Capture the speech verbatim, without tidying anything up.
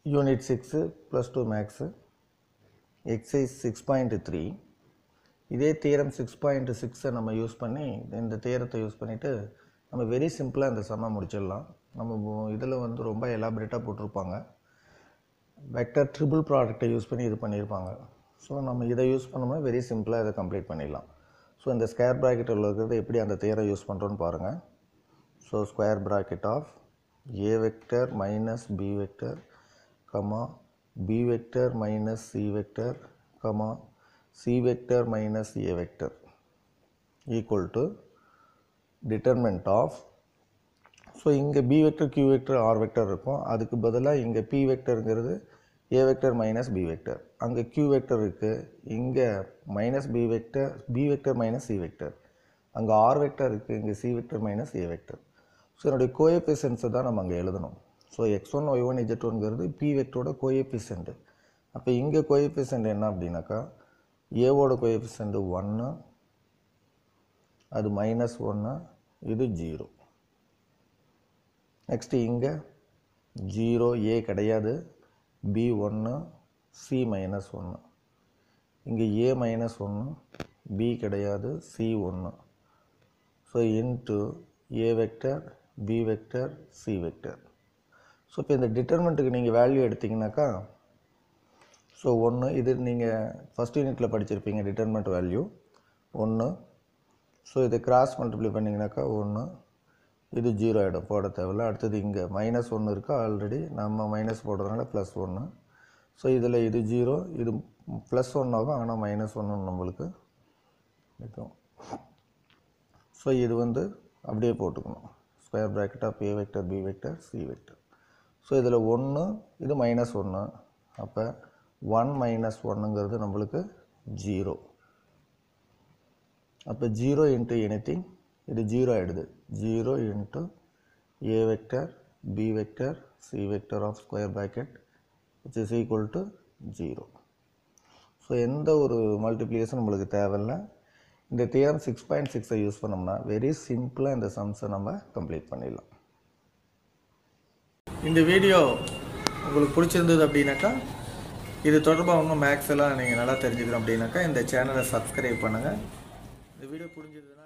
Unit six plus two Max Exercise six point three இதே theorem six point six நம்ம use பண்ணி இந்த theorத்தை use பண்ணிட்டு நம்ம வெரி சிம்பிளா இந்த சம்ம முடிச்சிடலாம். நம்ம இதல வந்து ரொம்ப எலாபரேட்டா போட்டுருப்பாங்க. வெக்டர் ட்ரிபிள் ப்ராடக்ட்டை யூஸ் பண்ணி இது பண்ணிருப்பாங்க. சோ நம்ம இத யூஸ் பண்ணோம்னா வெரி சிம்பிளா இத கம்ப்ளீட் பண்ணிடலாம். சோ இந்த ஸ்கொயர் பிராக்கெட் உள்ள இருக்கிறது எப்படி அந்த தியரம் யூஸ் பண்றோம்னு பாருங்க. So square bracket of a vector minus b vector comma b vector minus c vector comma c vector minus a vector equal to determinant of so இங்க b vector q vector r vector இருக்கும் அதுக்கு பதிலா இங்க p vectorங்கிறது a vector minus b vector அங்க q vector இருக்கு இங்க minus b vector b vector minus c vector அங்க r vector இருக்கு இங்க c vector minus a vector so என்னோட கோஎஃபிஷியன்ட்ஸ் தான் நம்ம அங்க எழுதணும் so x one y one z one ங்கிறது p வெக்டரோட கோஎஃபிஷியன்ட் அப்ப இங்க கோஎஃபிஷியன்ட் என்ன அப்படினாக்கா a ஓட கோஎஃபிஷியன்ட் one அது minus one இது zero நெக்ஸ்ட் இங்க zero a கிடையாது b one c minus one இங்க a minus one b கிடையாது c one so into a vector b vector c vector so இப்போ இந்த டிட்டர்மினன்ட்க்கு நீங்க வேல்யூ எடுத்தீங்கனாக்கா so one இது நீங்க ஃபர்ஸ்ட் யூனிட்ல படிச்சிருப்பீங்க டிட்டர்மினன்ட் வேல்யூ one so இத கிராஸ் மல்டிப்ளை பண்ணீங்கனாக்கா one இது zero ஆயிடும் போட தேவையில்லை அடுத்து இங்க minus one இருக்கு ஆல்ரெடி நம்ம மைனஸ் போடுறதுனால plus one so இதுல இது zero இது plus one ஆகும் ஆனா minus one நமக்கு இருக்கும் so இது வந்து அப்படியே போட்டுக்கணும் square bracket of a vector b vector c vector so இதுல one இது minus one அப்ப one minus one ங்கிறது நமக்கு zero அப்ப zero into anything இது zero ஆயிடுது zero into a vector b vector c vector of square bracket which is equal to zero so எந்த ஒரு மல்டிப்ளிகேஷன் நமக்கு தேவையில்லை இந்த theorem six point six ஐ யூஸ் பண்ணோம்னா வெரி சிம்பிளா இந்த சம்ஸ் நம்ம கம்ப்ளீட் பண்ணிடலாம். இந்த வீடியோ உங்களுக்கு பிடிச்சிருந்தது அப்படினாக்கா இது தொடர்பா உங்க மேக்ஸ் எல்லாம் நீங்க நல்லா தெரிஞ்சுக்கணும் அப்படினாக்கா இந்த சேனலை சப்ஸ்கிரைப் பண்ணுங்க. இந்த வீடியோ புரிஞ்சதுன்னா